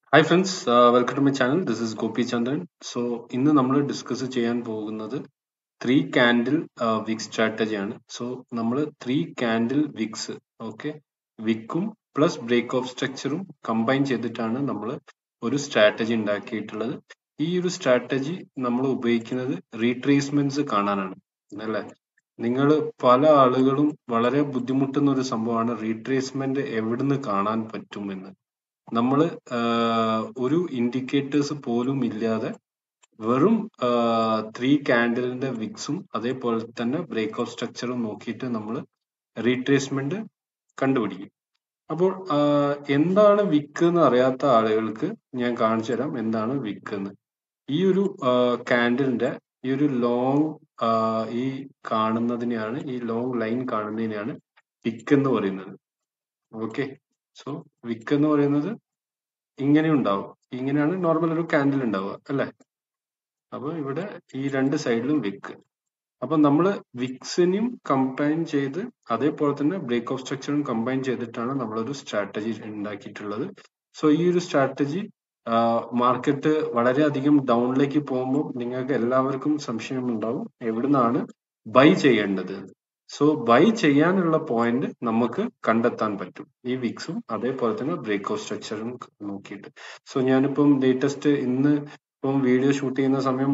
Hi friends, welcome to my channel. This is Gopi Chandran. So, ഇന്ന് നമ്മൾ discuss ചെയ്യാൻ പോകുന്നത് 3 candle wick strategy ആണ്. So, നമ്മൾ 3 candle wicks, okay, വിക്കും പ്ലസ് ബ്രേക്ക് ഓഫ് സ്ട്രക്ചറും കമ്പൈൻ ചെയ്തിട്ടാണ് നമ്മൾ ഒരു സ്ട്രാറ്റജി ഉണ്ടാക്കിയിട്ടുള്ളത്. ഈ ഒരു സ്ട്രാറ്റജി നമ്മൾ ഉപയോഗിക്കുന്നത് റീട്രേസ്മെന്റ്സ് കാണാനാണ്, അല്ലേ? നിങ്ങൾ പല ആളുകളും വളരെ ബുദ്ധിമുട്ടുന്ന ഒരു സംഭവമാണ് റീട്രേസ്മെന്റ് എവിടുന്ന് കാണാൻ പറ്റുമെന്ന്. നമ്മൾ ഒരു ഇൻഡിക്കേറ്റേഴ്സ് പോലും ഇല്ലാതെ വെറും 3 candleന്റെ വിക്സും അതേപോലെ തന്നെ ബ്രേക്ക് ഓഫ് സ്ട്രക്ചറും നോക്കിയിട്ട് നമ്മൾ റീട്രേസ്മെന്റ് കണ്ടുപിടിക്കും. അപ്പോൾ എന്താണ് വിക്ക് എന്ന് അറിയാത്ത ആളുകൾക്ക് ഞാൻ കാണിച്ചു തരാം എന്താണ് വിക്ക് എന്ന്. ഈ ഒരു കാൻഡിലിന്റെ ഈ ഒരു ലോങ് ഈ കാണുന്നതിനെയാണ്, ഈ ലോങ് ലൈൻ കാണുന്നതിനെയാണ് വിക്ക് എന്ന് പറയുന്നത്. ഓക്കെ, സോ വിക്ക് എന്ന് പറയുന്നത് ഇങ്ങനെ ഉണ്ടാവും. ഇങ്ങനെയാണ് നോർമൽ ഒരു കാൻഡിൽ ഉണ്ടാവുക, അല്ലെ? അപ്പൊ ഇവിടെ ഈ രണ്ട് സൈഡിലും വിക്ക്. അപ്പൊ നമ്മൾ വിക്സിനെയും കമ്പൈൻ ചെയ്ത് അതേപോലെ തന്നെ ബ്രേക്ക് ഓഫ് സ്ട്രക്ചറും കമ്പൈൻ ചെയ്തിട്ടാണ് നമ്മളൊരു സ്ട്രാറ്റജി ഉണ്ടാക്കിയിട്ടുള്ളത്. സോ ഈ ഒരു സ്ട്രാറ്റജി മാർക്കറ്റ് വളരെയധികം ഡൗണിലേക്ക് പോകുമ്പോൾ നിങ്ങൾക്ക് എല്ലാവർക്കും സംശയം ഉണ്ടാവും എവിടുന്നാണ് ബൈ ചെയ്യേണ്ടത്. സോ ബൈ ചെയ്യാനുള്ള പോയിന്റ് നമുക്ക് കണ്ടെത്താൻ പറ്റും ഈ വിക്സും അതേപോലെ തന്നെ ബ്രേക്ക് ഓഫ് സ്ട്രക്ചറും നോക്കിയിട്ട്. സോ ഞാനിപ്പം ലേറ്റസ്റ്റ് ഇന്ന് ഇപ്പം വീഡിയോ ഷൂട്ട് ചെയ്യുന്ന സമയം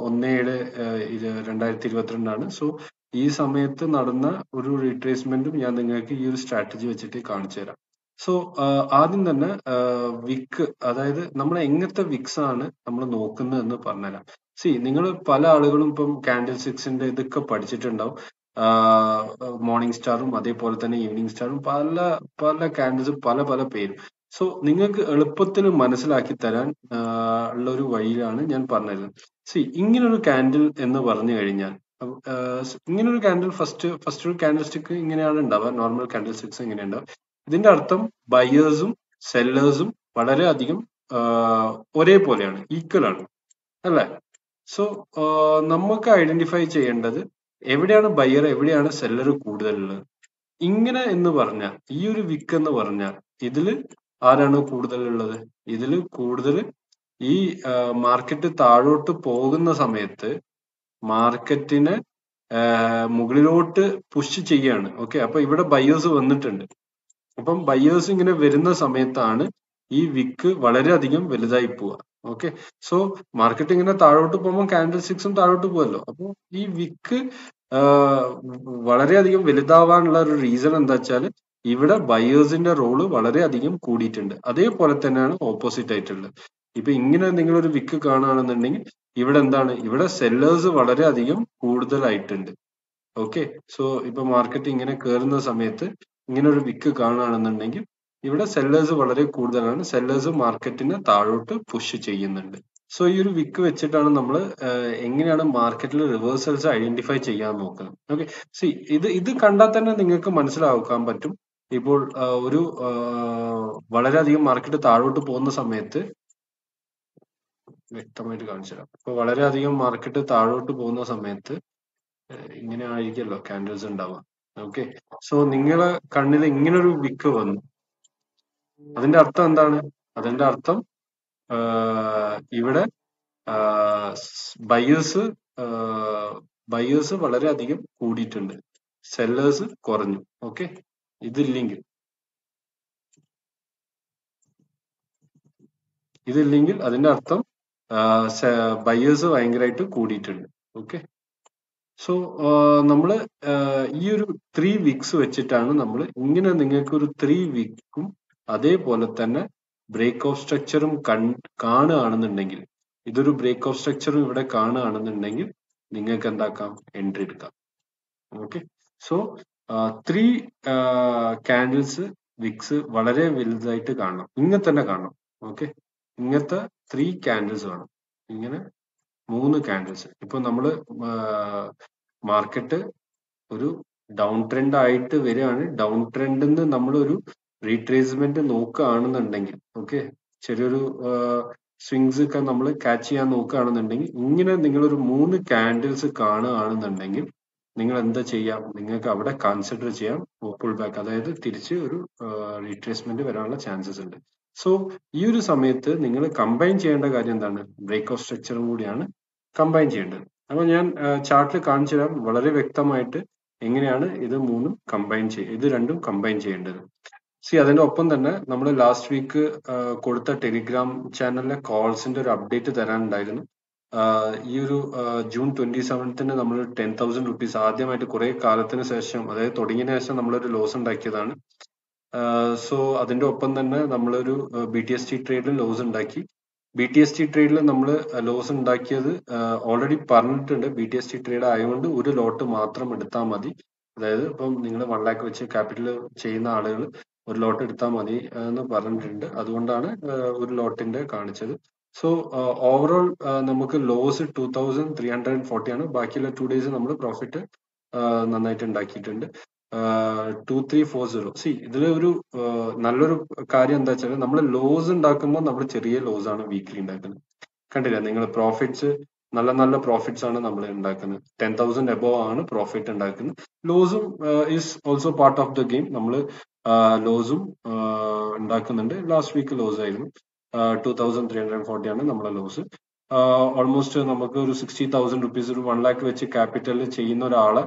1/7/2022 സോ ഈ സമയത്ത് നടന്ന ഒരു റീട്രേസ്മെന്റും ഞാൻ നിങ്ങൾക്ക് ഈ ഒരു സ്ട്രാറ്റജി വെച്ചിട്ട് കാണിച്ചു തരാം. സോ ആദ്യം തന്നെ വിക്ക്, അതായത് നമ്മൾ എങ്ങനത്തെ വിക്സ് ആണ് നമ്മൾ നോക്കുന്നത് എന്ന് പറഞ്ഞുതരാം. നിങ്ങൾ പല ആളുകളും ഇപ്പം കാൻഡിൽ സിക്സിന്റെ ഇതൊക്കെ പഠിച്ചിട്ടുണ്ടാവും. മോർണിംഗ് സ്റ്റാറും അതേപോലെ തന്നെ ഈവനിങ് സ്റ്റാറും പല പല കാൻഡിൽസും പല പല പേരും. സോ നിങ്ങൾക്ക് എളുപ്പത്തിൽ മനസ്സിലാക്കി തരാൻ ഉള്ള ഒരു വഴിയിലാണ് ഞാൻ പറഞ്ഞത്. ഇങ്ങനൊരു കാൻഡിൽ എന്ന് പറഞ്ഞു കഴിഞ്ഞാൽ ഇങ്ങനൊരു കാൻഡിൽ ഫസ്റ്റ് ഒരു കാൻഡിൽ സ്റ്റിക്ക് ഇങ്ങനെയാണ് ഉണ്ടാവുക. നോർമൽ കാൻഡിൽ സ്റ്റിക്സ് ഇങ്ങനെ ഉണ്ടാവുക. ഇതിന്റെ അർത്ഥം ബയേഴ്സും സെല്ലേഴ്സും വളരെയധികം ഒരേപോലെയാണ്, ഈക്വൽ ആണ്, അല്ലേ? സോ നമുക്ക് ഐഡന്റിഫൈ ചെയ്യേണ്ടത് എവിടെയാണ് ബയർ എവിടെയാണ് സെല്ലർ കൂടുതലുള്ളത്. ഇങ്ങനെ എന്ന് പറഞ്ഞാൽ ഈ ഒരു വിക്ക് എന്ന് പറഞ്ഞാൽ ഇതില് ആരാണ് കൂടുതലുള്ളത്? ഇതില് കൂടുതൽ ഈ മാർക്കറ്റ് താഴോട്ട് പോകുന്ന സമയത്ത് മാർക്കറ്റിനെ മുകളിലോട്ട് പുഷ് ചെയ്യാണ്. ഓക്കെ, അപ്പൊ ഇവിടെ ബയേഴ്സ് വന്നിട്ടുണ്ട്. അപ്പം ബയേഴ്സ് ഇങ്ങനെ വരുന്ന സമയത്താണ് ഈ വിക്ക് വളരെയധികം വലുതായി പോവുക. ഓക്കെ, സോ മാർക്കറ്റ് ഇങ്ങനെ താഴോട്ട് പോകുമ്പോൾ കാൻഡിൽ സ്റ്റിക്സും താഴോട്ട് പോകുമല്ലോ. അപ്പോൾ ഈ വിക്ക് വളരെയധികം വലുതാവാനുള്ള ഒരു റീസൺ എന്താ വെച്ചാൽ ഇവിടെ ബയേഴ്സിന്റെ റോള് വളരെയധികം കൂടിയിട്ടുണ്ട്. അതേപോലെ തന്നെയാണ് ഓപ്പോസിറ്റ് ആയിട്ടുള്ളത്. ഇപ്പൊ ഇങ്ങനെ നിങ്ങൾ ഒരു വിക്ക് കാണുകയാണെന്നുണ്ടെങ്കിൽ ഇവിടെ എന്താണ്, ഇവിടെ സെല്ലേഴ്സ് വളരെയധികം കൂടുതലായിട്ടുണ്ട്. ഓക്കെ, സോ ഇപ്പൊ മാർക്കറ്റ് ഇങ്ങനെ കയറുന്ന സമയത്ത് ഇങ്ങനെ ഒരു വിക്ക് കാണുകയാണെന്നുണ്ടെങ്കിൽ ഇവിടെ സെല്ലേഴ്സ് വളരെ കൂടുതലാണ്. സെല്ലേഴ്സ് മാർക്കറ്റിനെ താഴോട്ട് പുഷ് ചെയ്യുന്നുണ്ട്. സോ ഈ ഒരു വിക്ക് വെച്ചിട്ടാണ് നമ്മൾ എങ്ങനെയാണ് മാർക്കറ്റിൽ റിവേഴ്സൽസ് ഐഡന്റിഫൈ ചെയ്യാൻ നോക്കുന്നത്. ഓക്കെ, ഇത് കണ്ടാൽ തന്നെ നിങ്ങൾക്ക് മനസ്സിലാക്കാൻ പറ്റും. ഇപ്പോൾ ഒരു വളരെയധികം മാർക്കറ്റ് താഴോട്ട് പോകുന്ന സമയത്ത് വ്യക്തമായിട്ട് കാണിച്ചു തരാം. ഇപ്പൊ വളരെയധികം മാർക്കറ്റ് താഴോട്ട് പോകുന്ന സമയത്ത് ഇങ്ങനെ ആയിരിക്കുമല്ലോ കാൻഡിൽസ് ഉണ്ടാവുക. ഓക്കെ, സോ നിങ്ങളെ കണ്ണിൽ ഇങ്ങനെ ഒരു വിക്ക് വന്നു. അതിന്റെ അർത്ഥം എന്താണ്? അതിന്റെ അർത്ഥം ഇവിടെ ബയേഴ്സ് വളരെയധികം കൂടിയിട്ടുണ്ട്, സെല്ലേഴ്സ് കുറഞ്ഞു. ഓക്കെ, ഇതില്ലെങ്കിൽ അതിന്റെ അർത്ഥം ബയേഴ്സ് ഭയങ്കരമായിട്ട് കൂടിയിട്ടുണ്ട്. ഓക്കെ, സോ നമ്മള് ഈ ഒരു 3 വീക്സ് വെച്ചിട്ടാണ് നമ്മൾ ഇങ്ങനെ നിങ്ങൾക്ക് ഒരു 3 വീക്കും അതേപോലെ തന്നെ ബ്രേക്ക് ഓഫ് സ്ട്രക്ചറും കാണുകയാണെന്നുണ്ടെങ്കിൽ, ഇതൊരു ബ്രേക്ക് ഓഫ് സ്ട്രക്ചറും ഇവിടെ കാണുകയാണെന്നുണ്ടെങ്കിൽ നിങ്ങൾക്ക് എന്താക്കാം, എൻട്രി എടുക്കാം. ഓക്കെ, സോ 3 കാൻഡിൽസ് വിക്സ് വളരെ വലുതായിട്ട് കാണണം, ഇങ്ങനെ തന്നെ കാണണം. ഓക്കെ, ഇങ്ങനത്തെ 3 കാൻഡിൽസ് വേണം. ഇങ്ങനെ 3 കാൻഡിൽസ്. ഇപ്പൊ നമ്മള് മാർക്കറ്റ് ഒരു ഡൗൺ ട്രെൻഡ് ആയിട്ട് വരികയാണ്. ഡൗൺ ട്രെൻഡിൽ നിന്ന് നമ്മൾ ഒരു റീട്രേസ്മെന്റ് നോക്കുകയാണെന്നുണ്ടെങ്കിൽ, ഓക്കെ, ചെറിയൊരു സ്വിങ്സ് ഒക്കെ നമ്മൾ ക്യാച്ച് ചെയ്യാൻ നോക്കുകയാണെന്നുണ്ടെങ്കിൽ ഇങ്ങനെ നിങ്ങളൊരു 3 കാൻഡിൽസ് കാണുകയാണെന്നുണ്ടെങ്കിൽ നിങ്ങൾ എന്താ ചെയ്യാം, നിങ്ങൾക്ക് അവിടെ കൺസിഡർ ചെയ്യാം പുൾ ബാക്ക്, അതായത് തിരിച്ച് ഒരു റീട്രേസ്മെന്റ് വരാനുള്ള ചാൻസസ് ഉണ്ട്. സോ ഈ ഒരു സമയത്ത് നിങ്ങൾ കമ്പൈൻ ചെയ്യേണ്ട കാര്യം എന്താണ്, ബ്രേക്ക് ഓഫ് സ്ട്രക്ചറും കൂടിയാണ് കമ്പൈൻ ചെയ്യേണ്ടത്. അപ്പൊ ഞാൻ ചാർട്ടിൽ കാണിച്ചു തരാം വളരെ വ്യക്തമായിട്ട് എങ്ങനെയാണ് ഇത് രണ്ടും കമ്പൈൻ ചെയ്യേണ്ടത്. അതിന്റെ ഒപ്പം തന്നെ നമ്മൾ ലാസ്റ്റ് വീക്ക് കൊടുത്ത ടെലിഗ്രാം ചാനലിലെ കോൾസിന്റെ ഒരു അപ്ഡേറ്റ് തരാനുണ്ടായിരുന്നു. ഈ ഒരു ജൂൺ 27 നമ്മൾ 10,000 റുപ്പീസ് ആദ്യമായിട്ട് കുറെ കാലത്തിന് ശേഷം, അതായത് തുടങ്ങിയതിനു ശേഷം നമ്മളൊരു ലോസ് ഉണ്ടാക്കിയതാണ്. സോ അതിന്റെ ഒപ്പം തന്നെ നമ്മളൊരു BTST ട്രേഡിൽ ലോസ് ഉണ്ടാക്കി. BTST ട്രേഡിൽ നമ്മൾ ലോസ് ഉണ്ടാക്കിയത് ഓൾറെഡി പറഞ്ഞിട്ടുണ്ട്. BTST ട്രേഡ് ആയതുകൊണ്ട് ഒരു ലോട്ട് മാത്രം എടുത്താൽ മതി. അതായത് ഇപ്പം നിങ്ങൾ 1 lakh വെച്ച് ക്യാപിറ്റൽ ചെയ്യുന്ന ആളുകൾ ഒരു ലോട്ട് എടുത്താൽ മതി എന്ന് പറഞ്ഞിട്ടുണ്ട്. അതുകൊണ്ടാണ് ഒരു ലോട്ടിന്റെ കാണിച്ചത്. സോ ഓവറോൾ നമുക്ക് ലോസ് 2,340 ആണ്. ബാക്കിയുള്ള 2 days നമ്മൾ പ്രോഫിറ്റ് നന്നായിട്ട് ഉണ്ടാക്കിയിട്ടുണ്ട്. 2340. ഇതിൽ ഒരു നല്ലൊരു കാര്യം എന്താ വെച്ചാൽ നമ്മൾ ലോസ് ഉണ്ടാക്കുമ്പോൾ നമ്മൾ ചെറിയ ലോസ് ആണ് വീക്ക്ലി ഉണ്ടാക്കുന്നത്. കണ്ടില്ല നിങ്ങൾ, പ്രോഫിറ്റ്സ് നല്ല നല്ല പ്രോഫിറ്റ്സ് ആണ് നമ്മൾ ഉണ്ടാക്കുന്നത്. 10,000 എബോവ് ആണ് പ്രോഫിറ്റ് ഉണ്ടാക്കുന്നത്. ലോസും is also part of the game. നമ്മൾ ലോസും ഉണ്ടാക്കുന്നുണ്ട്. ലാസ്റ്റ് വീക്ക് ലോസ് ആയിരുന്നു. 2,340 ആണ് നമ്മളെ ലോസ്. ഓൾമോസ്റ്റ് നമുക്ക് ഒരു 60,000 റുപ്പീസ്, ഒരു 1 lakh വെച്ച് ക്യാപിറ്റൽ ചെയ്യുന്ന ഒരാളെ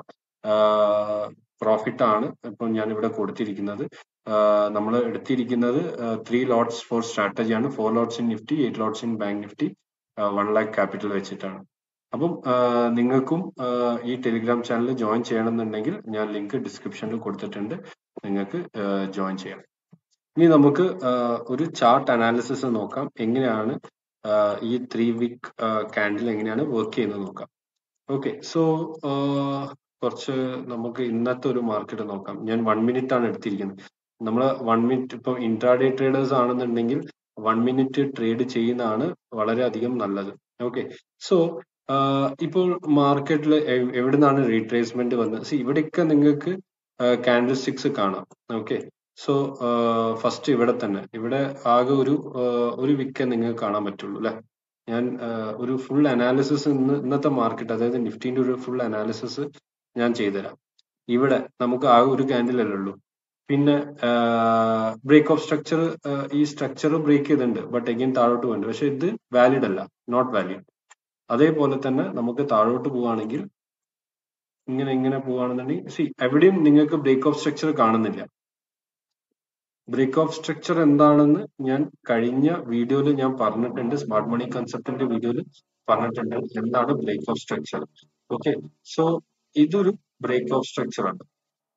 പ്രോഫിറ്റ് ആണ് ഇപ്പം ഞാൻ ഇവിടെ കൊടുത്തിരിക്കുന്നത്. നമ്മൾ എടുത്തിരിക്കുന്നത് 3 lots ഫോർ സ്ട്രാറ്റജി ആണ്. 4 lots in Nifty, 8 lots in bank Nifty, 1 lakh capital വെച്ചിട്ടാണ്. അപ്പം നിങ്ങൾക്കും ഈ ടെലിഗ്രാം ചാനൽ ജോയിൻ ചെയ്യണമെന്നുണ്ടെങ്കിൽ ഞാൻ ലിങ്ക് ഡിസ്ക്രിപ്ഷനിൽ കൊടുത്തിട്ടുണ്ട്, നിങ്ങൾക്ക് ജോയിൻ ചെയ്യാം. ഇനി നമുക്ക് ഒരു ചാർട്ട് അനാലിസിസ് നോക്കാം, എങ്ങനെയാണ് ഈ 3 week കാൻഡിൽ എങ്ങനെയാണ് വർക്ക് ചെയ്യുന്നത് നോക്കാം. ഓക്കെ, സോ കുറച്ച് നമുക്ക് ഇന്നത്തെ ഒരു മാർക്കറ്റ് നോക്കാം. ഞാൻ 1 minute ആണ് എടുത്തിരിക്കുന്നത്. നമ്മൾ 1 minute ഇപ്പം ഇൻട്രാഡേ ട്രേഡേഴ്സ് ആണെന്നുണ്ടെങ്കിൽ 1 minute ട്രേഡ് ചെയ്യുന്നതാണ് വളരെയധികം നല്ലത്. ഓക്കെ, സോ ഇപ്പോൾ മാർക്കറ്റിൽ എവിടെ നിന്നാണ് റീട്രേസ്മെന്റ് വന്നത്? ഇവിടെയൊക്കെ നിങ്ങൾക്ക് കാൻഡിൽ സ്റ്റിക്സ് കാണാം. ഓക്കെ, സോ ഫസ്റ്റ് ഇവിടെ തന്നെ, ഇവിടെ ആകെ ഒരു വിക്കേ നിങ്ങൾക്ക് കാണാൻ പറ്റുള്ളൂ അല്ലെ. ഞാൻ ഒരു ഫുൾ അനാലിസിസ് ഇന്നത്തെ മാർക്കറ്റ്, അതായത് നിഫ്റ്റിന്റെ ഒരു ഫുൾ അനാലിസിസ് ഞാൻ ചെയ്തുതരാം. ഇവിടെ നമുക്ക് ആകെ ഒരു ക്യാൻഡിൽ അല്ലേ ഉള്ളൂ. പിന്നെ ബ്രേക്ക് ഓഫ് സ്ട്രക്ചർ, ഈ സ്ട്രക്ചർ ബ്രേക്ക് ചെയ്തിട്ടുണ്ട്, ബട്ട് എഗെയിൻ താഴോട്ട് പോകുന്നുണ്ട്. പക്ഷെ ഇത് വാലിഡ് അല്ല, നോട്ട് വാലിഡ്. അതേപോലെ തന്നെ നമുക്ക് താഴോട്ട് പോവുകയാണെങ്കിൽ ഇങ്ങനെ പോവുകയാണെന്നുണ്ടെങ്കിൽ എവിടെയും നിങ്ങൾക്ക് ബ്രേക്ക് ഓഫ് സ്ട്രക്ചർ കാണുന്നില്ല. ബ്രേക്ക് ഓഫ് സ്ട്രക്ചർ എന്താണെന്ന് ഞാൻ കഴിഞ്ഞ വീഡിയോയിൽ ഞാൻ പറഞ്ഞിട്ടുണ്ട്, സ്മാർട്ട് മണി കൺസെപ്റ്റിന്റെ വീഡിയോയിൽ പറഞ്ഞിട്ടുണ്ട് എന്താണ് break of structure. Okay, so ഇതൊരു ബ്രേക്ക് ഓഫ് സ്ട്രക്ചർ ആണ്.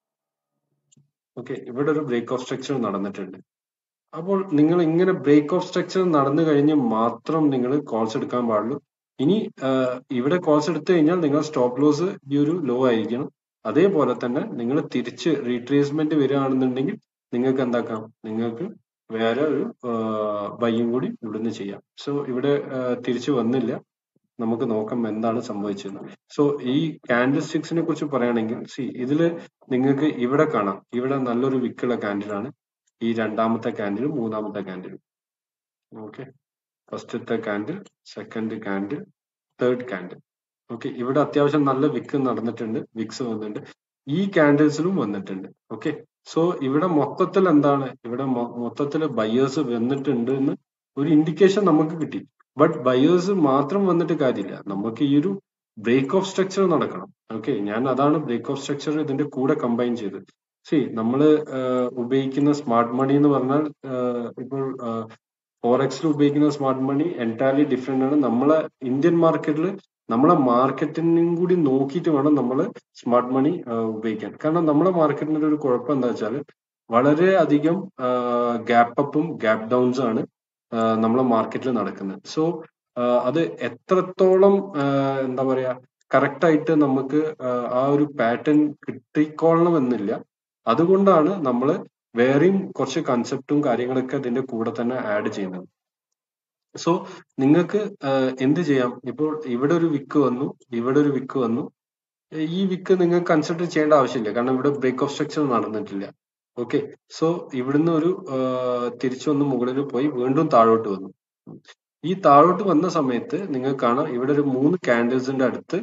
ഓക്കെ, ഇവിടെ ഒരു ബ്രേക്ക് ഓഫ് സ്ട്രക്ചർ നടന്നിട്ടുണ്ട്. അപ്പോൾ നിങ്ങൾ ഇങ്ങനെ ബ്രേക്ക് ഓഫ് സ്ട്രക്ചർ നടന്നു കഴിഞ്ഞ് മാത്രം നിങ്ങൾ കോൾസ് എടുക്കാൻ പാടുള്ളൂ. ഇനി ഇവിടെ കോൾസ് എടുത്തു കഴിഞ്ഞാൽ നിങ്ങൾ സ്റ്റോപ്പ് ലോസ് ഈ ഒരു ലോ ആയിരിക്കണം. അതേപോലെ തന്നെ നിങ്ങൾ തിരിച്ച് റീട്രേസ്മെന്റ് വരികയാണെന്നുണ്ടെങ്കിൽ നിങ്ങൾക്ക് എന്താക്കാം, നിങ്ങൾക്ക് വേറെ ഒരു ബൈയും കൂടി ഇവിടുന്ന് ചെയ്യാം. സോ ഇവിടെ തിരിച്ചു വന്നില്ല, നമുക്ക് നോക്കാം എന്താണ് സംഭവിച്ചത്. സോ ഈ കാൻഡിൽ സ്റ്റിക്സിനെ കുറിച്ച് പറയുകയാണെങ്കിൽ ഇതില് നിങ്ങൾക്ക് ഇവിടെ കാണാം, ഇവിടെ നല്ലൊരു വിക്കുള്ള കാൻഡിലാണ് ഈ രണ്ടാമത്തെ ക്യാൻഡിലും മൂന്നാമത്തെ ക്യാൻഡിലും. ഓക്കെ, ഫസ്റ്റത്തെ candle, second candle, third candle. Okay, ഇവിടെ അത്യാവശ്യം നല്ല വിക്ക് നടന്നിട്ടുണ്ട്, വിക്സ് വന്നിട്ടുണ്ട്, ഈ ക്യാൻഡിൽസിലും വന്നിട്ടുണ്ട്. ഓക്കെ, സോ ഇവിടെ മൊത്തത്തിൽ എന്താണ്, ഇവിടെ മൊത്തത്തിൽ ബയേഴ്സ് വന്നിട്ടുണ്ട് എന്ന് ഒരു ഇൻഡിക്കേഷൻ നമുക്ക് കിട്ടി. ബട്ട് ബയേഴ്സ് മാത്രം വന്നിട്ട് കാര്യമില്ല, നമുക്ക് ഈ ഒരു ബ്രേക്ക് ഓഫ് സ്ട്രക്ചർ നടക്കണം. ഓക്കെ, ഞാൻ അതാണ് ബ്രേക്ക് ഓഫ് സ്ട്രക്ചർ ഇതിന്റെ കൂടെ കമ്പൈൻ ചെയ്തത്. നമ്മൾ ഉപയോഗിക്കുന്ന സ്മാർട്ട് മണി എന്ന് പറഞ്ഞാൽ ഇപ്പോൾ ഫോറക്സിൽ ഉപയോഗിക്കുന്ന സ്മാർട്ട് മണി എൻറ്റയർലി ഡിഫറെന്റ് ആണ്. നമ്മളെ ഇന്ത്യൻ മാർക്കറ്റിൽ നമ്മളെ മാർക്കറ്റിനും കൂടി നോക്കിയിട്ട് വേണം നമ്മൾ സ്മാർട്ട് മണി ഉപയോഗിക്കാൻ. കാരണം നമ്മളെ മാർക്കറ്റിന്റെ ഒരു കുഴപ്പം എന്താ വെച്ചാൽ വളരെ അധികം ഗ്യാപ്പ് അപ്പും ഗ്യാപ്പ് ഡൗൺസും ആണ് നമ്മളെ മാർക്കറ്റിൽ നടക്കുന്നത്. സോ അത് എത്രത്തോളം എന്താ പറയാ കറക്റ്റ് ആയിട്ട് നമുക്ക് ആ ഒരു പാറ്റേൺ കിട്ടിക്കൊള്ളണം എന്നില്ല. അതുകൊണ്ടാണ് നമ്മൾ വേറെയും കുറച്ച് കൺസെപ്റ്റും കാര്യങ്ങളൊക്കെ അതിന്റെ കൂടെ തന്നെ ആഡ് ചെയ്യുന്നത്. സോ നിങ്ങൾക്ക് എന്ത് ചെയ്യാം, ഇപ്പോൾ ഇവിടെ ഒരു വിക്ക് വന്നു, ഇവിടെ ഒരു വിക്ക് വന്നു, ഈ വിക്ക് നിങ്ങൾക്ക് കൺസിഡർ ചെയ്യേണ്ട ആവശ്യമില്ല, കാരണം ഇവിടെ ബ്രേക്ക് ഓഫ് സ്ട്രക്ചർ നടന്നിട്ടില്ല. ഓക്കെ, സോ ഇവിടുന്ന് ഒരു തിരിച്ചു വന്ന് മുകളിൽ പോയി വീണ്ടും താഴോട്ട് വന്നു. ഈ താഴോട്ട് വന്ന സമയത്ത് നിങ്ങൾക്ക് കാണാം ഇവിടെ ഒരു 3 ക്യാൻഡിൽസിന്റെ അടുത്ത്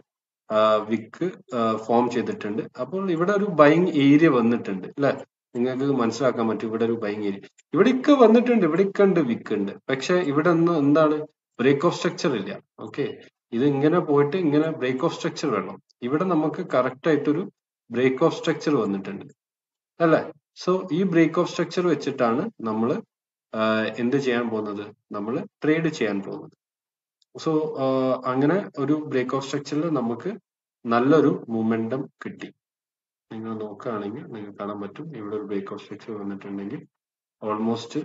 വിക്ക് ഫോം ചെയ്തിട്ടുണ്ട്. അപ്പോൾ ഇവിടെ ഒരു ബൈങ് ഏരിയ വന്നിട്ടുണ്ട് അല്ലെ? നിങ്ങൾക്ക് മനസ്സിലാക്കാൻ പറ്റും ഇവിടെ ഒരു ബൈങ് ഏരിയ ഇവിടേക്ക് വന്നിട്ടുണ്ട്. ഇവിടേക്ക് ഉണ്ട് വിക്ക് ഉണ്ട്. പക്ഷെ ഇവിടെ ഒന്നും എന്താണ് ബ്രേക്ക് ഓഫ് സ്ട്രക്ചർ ഇല്ല. ഓക്കെ, ഇത് ഇങ്ങനെ പോയിട്ട് ഇങ്ങനെ ബ്രേക്ക് ഓഫ് സ്ട്രക്ചർ വേണം. ഇവിടെ നമുക്ക് കറക്റ്റ് ആയിട്ടൊരു ബ്രേക്ക് ഓഫ് സ്ട്രക്ചർ വന്നിട്ടുണ്ട് അല്ലെ? സോ ഈ ബ്രേക്ക് ഓഫ് സ്ട്രക്ചർ വെച്ചിട്ടാണ് നമ്മൾ എന്ത് ചെയ്യാൻ പോകുന്നത്? നമ്മൾ ട്രേഡ് ചെയ്യാൻ പോകുന്നത്. സോ അങ്ങനെ ഒരു ബ്രേക്ക് ഓഫ് സ്ട്രക്ചറിൽ നമുക്ക് നല്ലൊരു മൂമെന്റം കിട്ടി. നിങ്ങൾ നോക്കുകയാണെങ്കിൽ നിങ്ങൾക്ക് കാണാൻ പറ്റും ഇവിടെ ഒരു ബ്രേക്ക് ഓഫ് സ്ട്രക്ചർ വന്നിട്ടുണ്ടെങ്കിൽ ഓൾമോസ്റ്റ്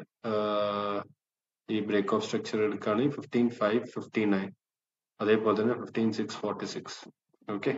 ഈ ബ്രേക്ക് ഓഫ് സ്ട്രക്ചർ എടുക്കുകയാണെങ്കിൽ 15.5 59 അതേപോലെ തന്നെ 15.646. ഓക്കെ,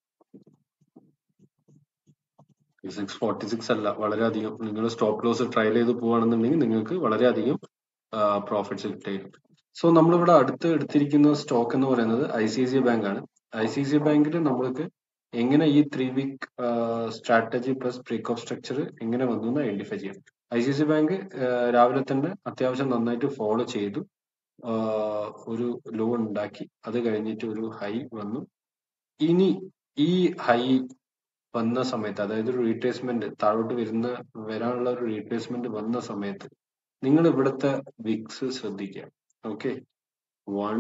646 അല്ല, വളരെയധികം. നിങ്ങൾ സ്റ്റോപ്പ് ലോസ് ട്രയൽ ചെയ്ത് പോവുകയാണെന്നുണ്ടെങ്കിൽ നിങ്ങൾക്ക് വളരെയധികം പ്രോഫിറ്റ്സ് കിട്ടും. സോ നമ്മളിവിടെ അടുത്ത് എടുത്തിരിക്കുന്ന സ്റ്റോക്ക് എന്ന് പറയുന്നത് ICICI ബാങ്ക് ആണ്. ICICI ബാങ്കിൽ നമ്മൾക്ക് എങ്ങനെ ഈ 3 wick strategy plus break of structure എങ്ങനെ വന്നു എന്ന് ഐഡന്റിഫൈ ചെയ്യാം. ICICI ബാങ്ക് രാവിലെ തന്നെ അത്യാവശ്യം നന്നായിട്ട് ഫോളോ ചെയ്തു, ഒരു ലോ ഉണ്ടാക്കി, അത് കഴിഞ്ഞിട്ട് ഒരു ഹൈ വന്നു. ഇനി ഈ ഹൈ വന്ന സമയത്ത്, അതായത് ഒരു റീട്രേസ്മെന്റ് താഴോട്ട് വരാനുള്ള ഒരു റീട്രേസ്മെന്റ് വന്ന സമയത്ത് നിങ്ങൾ ഇവിടുത്തെ വിക്സ് ശ്രദ്ധിക്കുക. ഓക്കെ, 1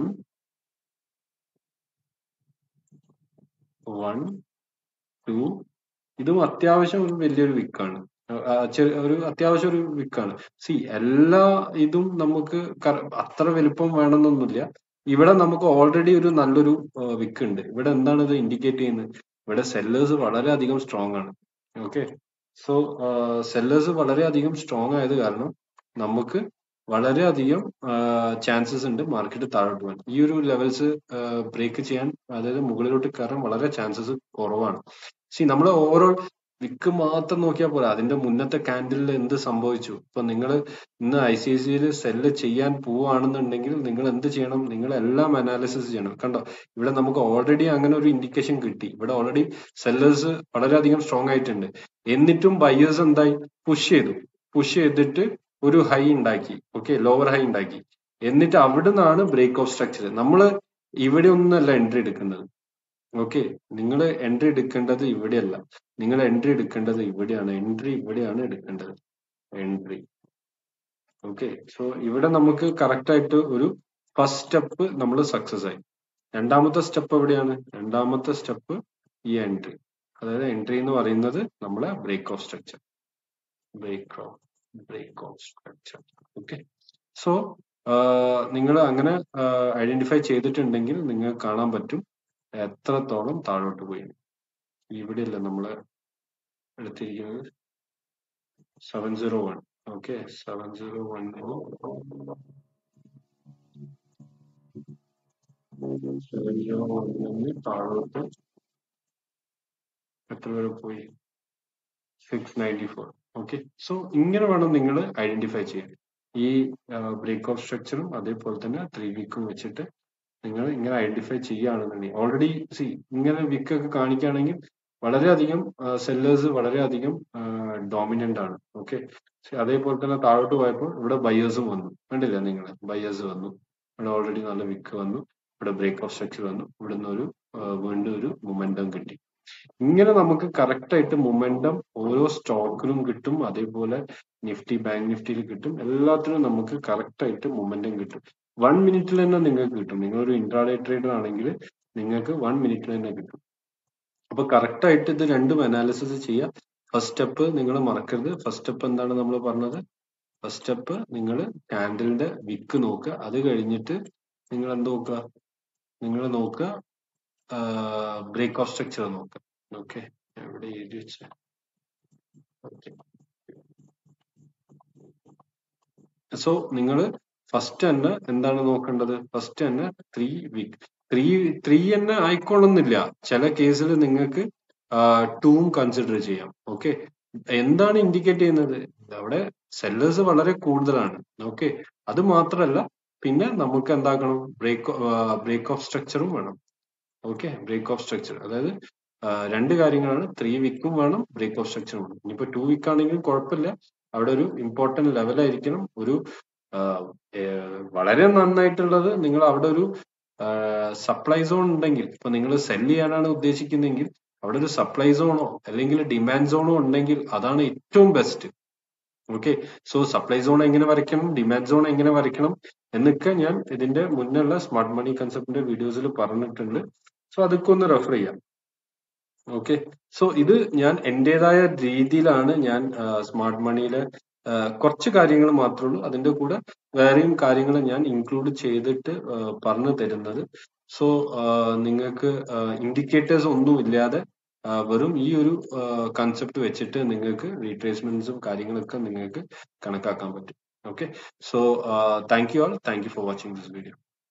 1 2 ഇതും അത്യാവശ്യം ഒരു വലിയൊരു വിക്കാണ്, ഒരു അത്യാവശ്യം ഒരു വിക്കാണ്. സി എല്ലാ ഇതും നമുക്ക് അത്ര വലുപ്പം വേണമെന്നൊന്നുമില്ല. ഇവിടെ നമുക്ക് ഓൾറെഡി ഒരു നല്ലൊരു വിക്ക് ഉണ്ട്. ഇവിടെ എന്താണ് ഇത് ഇൻഡിക്കേറ്റ് ചെയ്യുന്നത്? ഇവിടെ സെല്ലേഴ്സ് വളരെയധികം സ്ട്രോങ് ആണ്. ഓക്കെ, സോ സെല്ലേഴ്സ് വളരെയധികം സ്ട്രോങ് ആയത് കാരണം നമുക്ക് വളരെയധികം ചാൻസസ് ഉണ്ട് മാർക്കറ്റ് താഴോട്ട് പോകാൻ. ഈ ഒരു ലെവൽസ് ബ്രേക്ക് ചെയ്യാൻ, അതായത് മുകളിലോട്ട് കയറാൻ വളരെ ചാൻസസ് കുറവാണ്. നമ്മൾ ഓവറോൾ വിക്ക് മാത്രം നോക്കിയാൽ പോരാ, അതിന്റെ മുന്നത്തെ കാൻഡിലിൽ എന്ത് സംഭവിച്ചു. ഇപ്പൊ നിങ്ങൾ ഇന്ന് ICICIയിൽ സെല്ല് ചെയ്യാൻ പോവുകയാണെന്നുണ്ടെങ്കിൽ നിങ്ങൾ എന്ത് ചെയ്യണം? നിങ്ങൾ എല്ലാം അനാലിസിസ് ചെയ്യണം. കണ്ടോ, ഇവിടെ നമുക്ക് ഓൾറെഡി അങ്ങനെ ഒരു ഇൻഡിക്കേഷൻ കിട്ടി. ഇവിടെ ഓൾറെഡി സെല്ലേഴ്സ് വളരെയധികം സ്ട്രോങ് ആയിട്ടുണ്ട്. എന്നിട്ടും ബയേഴ്സ് എന്തായി? പുഷ് ചെയ്തിട്ട് ഒരു ഹൈ ഉണ്ടാക്കി. ഓക്കെ, ലോവർ ഹൈ ഉണ്ടാക്കി. എന്നിട്ട് അവിടെ നിന്നാണ് ബ്രേക്ക് ഓഫ് സ്ട്രക്ചർ. നമ്മൾ ഇവിടെ ഒന്നല്ല എൻട്രി എടുക്കുന്നത്. ഓക്കെ, നിങ്ങൾ എൻട്രി എടുക്കേണ്ടത് ഇവിടെയല്ല, നിങ്ങൾ എൻട്രി എടുക്കേണ്ടത് ഇവിടെയാണ്. എൻട്രി ഇവിടെയാണ് എടുക്കേണ്ടത്, എൻട്രി. ഓക്കെ, സോ ഇവിടെ നമുക്ക് കറക്റ്റ് ആയിട്ട് ഒരു ഫസ്റ്റ് സ്റ്റെപ്പ് നമ്മൾ സക്സസ് ആയി. രണ്ടാമത്തെ സ്റ്റെപ്പ് എവിടെയാണ്? രണ്ടാമത്തെ സ്റ്റെപ്പ് ഈ എൻട്രി, അതായത് എൻട്രി എന്ന് പറയുന്നത് നമ്മളെ break of structure, break of structure. Okay, so നിങ്ങൾ അങ്ങനെ ഐഡന്റിഫൈ ചെയ്തിട്ടുണ്ടെങ്കിൽ നിങ്ങൾക്ക് കാണാൻ പറ്റും എത്രത്തോളം താഴോട്ട് പോയി. ഇവിടെയല്ല നമ്മള് എടുത്തിരിക്കുന്നത് 701. ഓക്കെ, 701 താഴോട്ട് എത്ര വരെ പോയി? 694. ഓക്കെ, സോ ഇങ്ങനെ വേണം നിങ്ങൾ ഐഡന്റിഫൈ ചെയ്യാൻ. ഈ ബ്രേക്ക് ഓഫ് സ്ട്രക്ചറും അതേപോലെ തന്നെ 3 വീക്കും വെച്ചിട്ട് നിങ്ങൾ ഇങ്ങനെ ഐഡന്റിഫൈ ചെയ്യുകയാണെന്നുണ്ടെങ്കിൽ, ഓൾറെഡി ഇങ്ങനെ വിക്ക് ഒക്കെ കാണിക്കുകയാണെങ്കിൽ വളരെയധികം സെല്ലേഴ്സ് വളരെയധികം ഡോമിനന്റ് ആണ്. ഓക്കെ, അതേപോലെ തന്നെ താഴോട്ട് പോയപ്പോൾ ഇവിടെ ബയേഴ്സും വന്നു. കണ്ടില്ല നിങ്ങൾ? ബയേഴ്സ് വന്നു, ഇവിടെ ഓൾറെഡി നല്ല വിക്ക് വന്നു, ഇവിടെ ബ്രേക്ക് ഓഫ് സ്ട്രക്ചർ വന്നു, ഇവിടുന്ന് ഒരു വീണ്ടും ഒരു മൊമെന്റം കിട്ടി. ഇങ്ങനെ നമുക്ക് കറക്റ്റ് ആയിട്ട് മൊമെന്റം ഓരോ സ്റ്റോക്കിനും കിട്ടും, അതേപോലെ നിഫ്റ്റി, ബാങ്ക് നിഫ്റ്റിയിൽ കിട്ടും. എല്ലാത്തിനും നമുക്ക് കറക്റ്റ് ആയിട്ട് മൊമെന്റം കിട്ടും. 1 മിനിറ്റിൽ തന്നെ നിങ്ങൾക്ക് കിട്ടും. നിങ്ങളൊരു ഇൻട്രാഡേ ട്രേഡർ ആണെങ്കിൽ നിങ്ങൾക്ക് 1 മിനിറ്റിൽ തന്നെ കിട്ടും. അപ്പൊ കറക്റ്റ് ആയിട്ട് ഇത് രണ്ടും അനാലിസിസ് ചെയ്യുക. ഫസ്റ്റ് സ്റ്റെപ്പ് നിങ്ങൾ മറക്കരുത്. ഫസ്റ്റ് സ്റ്റെപ്പ് എന്താണ് നമ്മൾ പറഞ്ഞത്? ഫസ്റ്റ് സ്റ്റെപ്പ് നിങ്ങൾ കാൻഡിലിന്റെ വിക്ക് നോക്കുക. അത് കഴിഞ്ഞിട്ട് നിങ്ങൾ എന്ത് നോക്കുക? നിങ്ങൾ നോക്കുക ബ്രേക്ക് ഓഫ് സ്ട്രക്ചർ നോക്കുക. ഓക്കെ, എവിടെ എഴുതി വെച്ച? ഓക്കെ, സോ നിങ്ങൾ ഫസ്റ്റ് തന്നെ എന്താണ് നോക്കേണ്ടത്? ഫസ്റ്റ് തന്നെ 3 വീക്ക്, ത്രീ തന്നെ ആയിക്കോളുന്നില്ല. ചില കേസിൽ നിങ്ങൾക്ക് 2ഉം കൺസിഡർ ചെയ്യാം. ഓക്കെ, എന്താണ് ഇൻഡിക്കേറ്റ് ചെയ്യുന്നത്? അവിടെ സെല്ലേഴ്സ് വളരെ കൂടുതലാണ്. ഓക്കെ, അത് മാത്രമല്ല, പിന്നെ നമുക്ക് എന്താക്കണം? ബ്രേക്ക് ഓഫ് സ്ട്രക്ചറും വേണം. ഓക്കെ, ബ്രേക്ക് ഓഫ് സ്ട്രക്ചർ, അതായത് രണ്ട് കാര്യങ്ങളാണ്. 3 വീക്കും വേണം, ബ്രേക്ക് ഓഫ് സ്ട്രക്ചറും വേണം. ഇനിയിപ്പോ 2 വീക്ക് ആണെങ്കിലും കുഴപ്പമില്ല. അവിടെ ഒരു ഇമ്പോർട്ടന്റ് ലെവലായിരിക്കണം. ഒരു വളരെ നന്നായിട്ടുള്ളത് നിങ്ങൾ അവിടെ ഒരു സപ്ലൈ സോൺ ഉണ്ടെങ്കിൽ, ഇപ്പൊ നിങ്ങൾ സെല് ചെയ്യാനാണ് ഉദ്ദേശിക്കുന്നതെങ്കിൽ അവിടെ ഒരു സപ്ലൈ സോണോ അല്ലെങ്കിൽ ഡിമാൻഡ് സോണോ ഉണ്ടെങ്കിൽ അതാണ് ഏറ്റവും best. Okay, so supply zone എങ്ങനെ വരയ്ക്കണം, ഡിമാൻഡ് സോൺ എങ്ങനെ വരയ്ക്കണം എന്നൊക്കെ ഞാൻ ഇതിന്റെ മുന്നുള്ള സ്മാർട്ട് മണി കൺസെപ്റ്റിന്റെ വീഡിയോസിൽ പറഞ്ഞിട്ടുണ്ട്. സോ അതൊക്കെ ഒന്ന് റെഫർ ചെയ്യാം. ഓക്കെ, സോ ഇത് ഞാൻ എന്റേതായ രീതിയിലാണ് ഞാൻ സ്മാർട്ട് മണിയിലെ കുറച്ച് കാര്യങ്ങൾ മാത്രമേ ഉള്ളൂ, അതിന്റെ കൂടെ വേറെയും കാര്യങ്ങൾ ഞാൻ ഇൻക്ലൂഡ് ചെയ്തിട്ട് പറഞ്ഞു തരുന്നത്. സോ നിങ്ങൾക്ക് ഇൻഡിക്കേറ്റേഴ്സ് ഒന്നും ഇല്ലാതെ വെറും ഈ ഒരു കൺസെപ്റ്റ് വെച്ചിട്ട് നിങ്ങൾക്ക് റീട്രേസ്മെന്റ്സും കാര്യങ്ങളൊക്കെ നിങ്ങൾക്ക് കണക്കാക്കാൻ പറ്റും. Okay, so thank you all, thank you for watching this video.